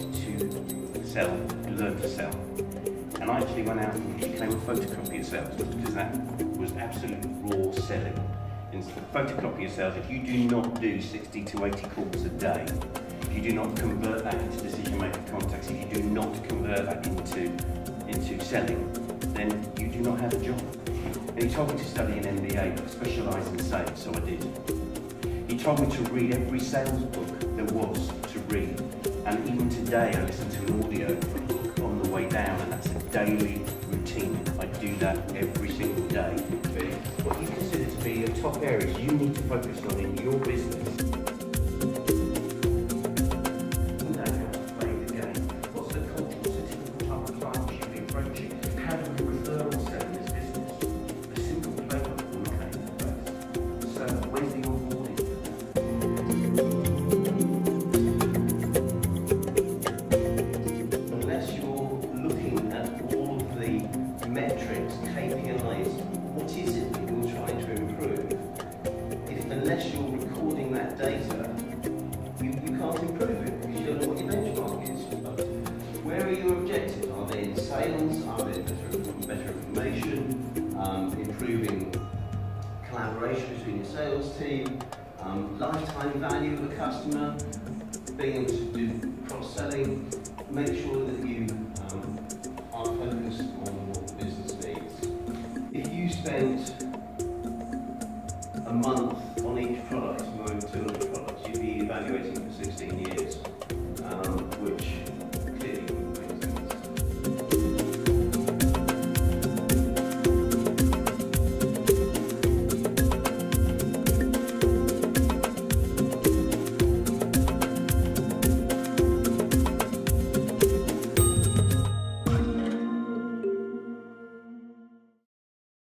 to sell, learn to sell. And I actually went out and became a photocopier salesman because that was absolute raw selling. In photocopier sales, if you do not do 60 to 80 calls a day, if you do not convert that into decision-making contacts, if you do not convert that into selling, then you do not have a job. And he told me to study an MBA, but specialise in sales, so I did. He told me to read every sales book there was to read, and even today I listen to an audio book on the way down, and that's a daily routine. I do that every single day. But what you consider to be your top areas you need to focus on in your business. You know how to play the game. What's the culture? What's the typical type of client you should be approaching? How do we refer or sell in this business? A simple playbook will not make the best. So where's the onboarding? Unless you're looking at all of the metrics, KPIs, what is it that you're trying to improve? Unless you're recording that data, you can't improve it because you don't know what your benchmark is. But where are your objectives? Are they in sales? Are they better information? Improving collaboration between your sales team? Lifetime value of the customer? Being able to do cross-selling? Make sure that you are focused on what the business needs. If you spent a month on each product, more than 200 products, you'd be evaluating for 16 years.